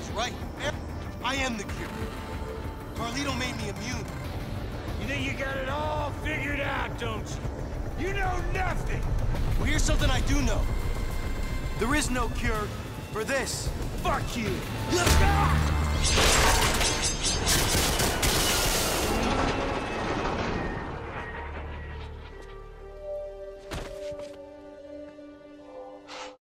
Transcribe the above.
was right. I am the cure. Carlito made me immune. You think you got it all figured out, don't you? You know nothing! Well, here's something I do know. There is no cure for this. Fuck you!